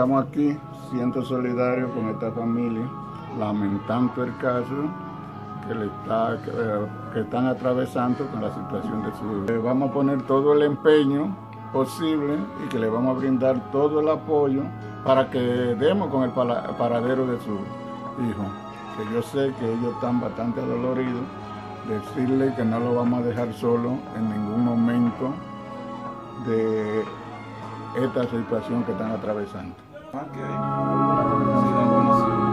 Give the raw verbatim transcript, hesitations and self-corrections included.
estamos aquí, siento solidario con esta familia, lamentando el caso que, le está, que, que están atravesando con la situación de su hijo. Le vamos a poner todo el empeño posible y que le vamos a brindar todo el apoyo para que demos con el paradero de su hijo. Que yo sé que ellos están bastante doloridos, decirle que no lo vamos a dejar solo en ningún momento de esta situación que están atravesando. Okay.